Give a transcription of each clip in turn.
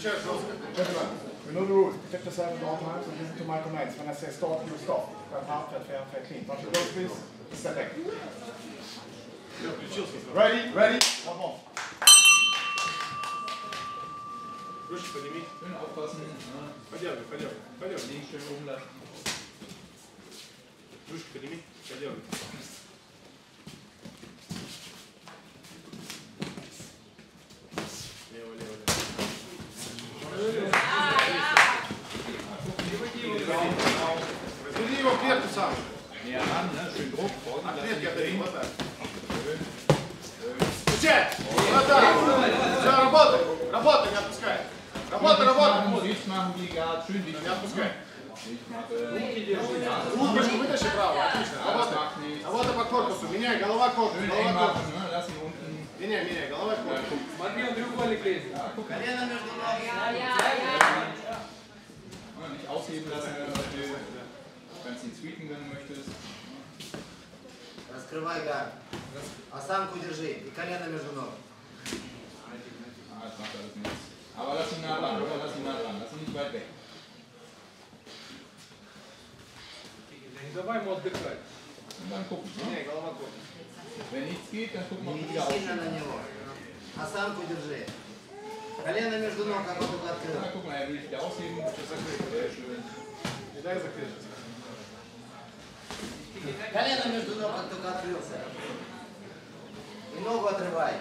Gentlemen, we know the rules. Protect yourself at all times and listen to my commands. When I say stop, you stop. Fair, hard, fair, clean. Don't you go, please? Step back. Ready, ready, one more. Ручки подними. Schön aufpassen. Пойдем. Links schön oben lassen. Ручки подними. Пойдем. Лево. Разведи его в клетку сам. Näher ran, ne? Schön Druck. Vorne lassen die drehen. Включай! Вот так! Все, работай, не отпускай. Работай! Dicht machen, wie gerade. Schön dicht Не отпускай. Dicht machen. Ручку вытащи право, отлично. Работа по корпусу, меняй, голова корпус. Schön eng machen, ne? Lass ihn unten. Меняй, голова корпус. Смотри, он треугольник лезет. Колено между ног. Nicht ausheben lassen, wenn du ganz ihn sweeten, wenn du möchtest. Раскрывай гард. Осанку держи и колено между ног. Das macht alles nichts. Aber lass ihn nah dran, oder? Lass ihn nicht weit weg. Давай ему отдыхать. Und dann gucken. Меняй, голова корпус. Wenn nichts geht, dann gucken wir, Не ob веди wieder сильно на aufstehen. него. Осанку держи. Колено между ног, а потом открыл. Na, guck mal, er will dich wieder ausheben. Sehr schön. Не дай закрыть. Колено между ног, как только открылся. И ногу отрывай.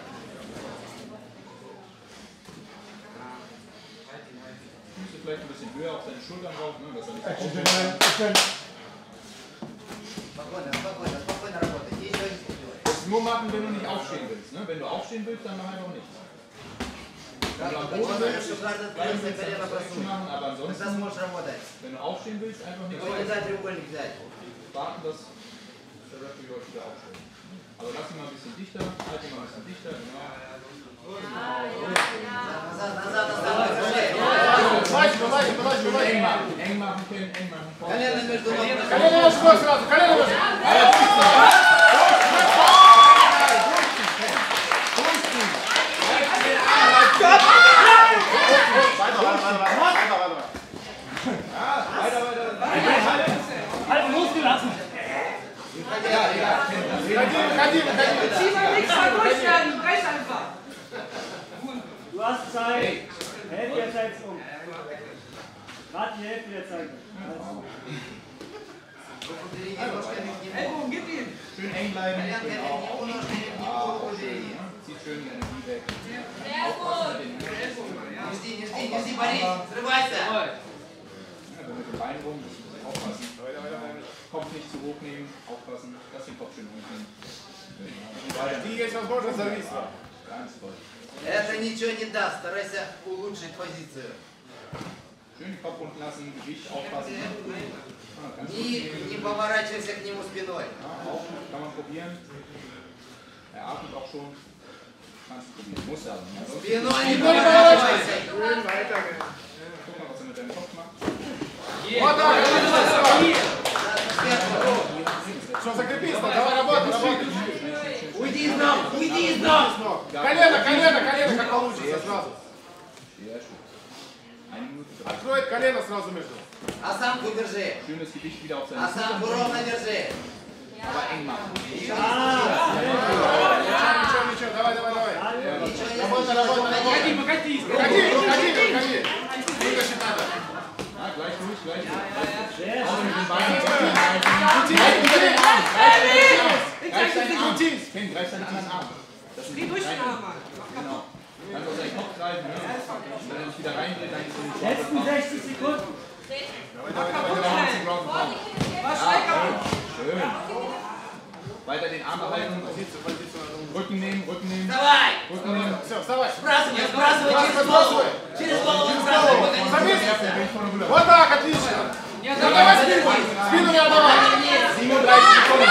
Füße vielleicht ein bisschen höher auf seine Schultern rauf, ne, dass er nicht Action, ausheben gentlemen. kann. Action. Спокойно работай. Ничего не делай. Das nur machen, wenn du nicht aufstehen willst. Ne? Wenn du aufstehen willst, dann mach einfach nichts. Wenn du am Boden Почувствуешь, bist, что гард dann открылся, willst du колено das просунь. machen, aber Тогда ansonsten, сможешь работать. wenn du aufstehen willst, einfach nichts. Его не дай треугольник взять. Warten, dass der Referee euch wieder aufstellt. Aber lass ihn mal ein bisschen dichter, halt ihn mal ein bisschen dichter, genau. Назад, осанку держи. Давай. Eng machen, Ken, eng machen. Колено между ног. Колено между ног сразу, колено между ног. Halt losgelassen. Выходи. Zieh mal nichts mal durchstellen, brech einfach. Du hast Zeit. Hälfte der Zeit um. Gerade die Hälfte der Zeit. Ellbogen, gib ihm. Schön eng bleiben. Genau. Zieht schön die Energie weg. Не жди, Борис, срывайся. Also mit dem Bein rum, aufpassen. Kopf nicht zu hoch nehmen, aufpassen. Lass den Kopf schön hoch nehmen. И есть возможность зависеть. Ganz toll. Это ничего не даст, старайся улучшить позицию. Schön den Kopf unten lassen, Gewicht aufpassen. Ganz gut. Не поворачивайся к нему спиной. Auch kann man probieren. Er atmet auch schon. Kannst du probieren. Muss er aber. Ansonsten Спиной не поворачивайся. guck mal, was er mit deinem Kopf macht. Вот так. Сверху. Что, закрепись, давай работай. Уйди из ног. Колено, как получится сразу. Sehr schön. 1 Minute 3. Откроет колено сразу между. Осанку держи. Schönes Gewicht wieder auf seine Осанку ровно держи. aber eng machen. Ничего, давай. Ничего не Работай. Погоди. Выходи. Вытащить надо. Ja, gleich durch. Sehr Auch schön. mit den Beinen. Greif seinen anderen Arm. Geh durch den Arm, Mann. Genau. Kannst auf seinen Kopf greifen, ne? Und wenn er dich wieder reindreht, dann ist er nicht Letzten 60 Sekunden. Was Steiger? Schön. Weiter den Arm behalten. Rücken nehmen. Давай. Rücken nehmen. Все, вставай. Сбрасывай через голову. Вот так, отлично. Не Давай отдавай. спину не отдавай. 37 Sekunden.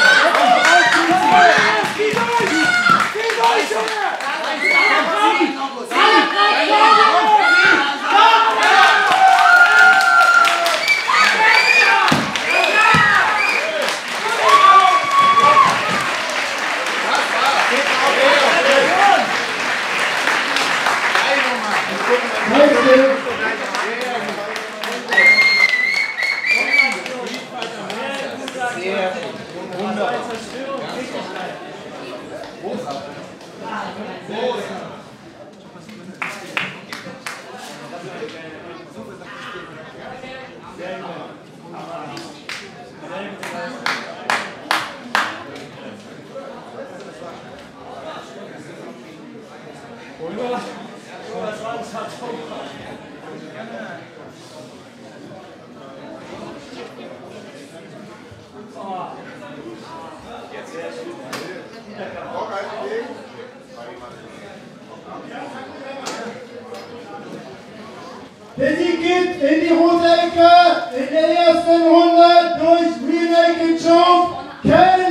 Thank you. Sehr wunderbar. Zerstörung, Richtigkeit. Sehr gut. Das war ein Vertaucher. Jetzt sehr schön. Der Sieg geht in die rote Ecke in der ersten Runde durch Rear Naked Choke.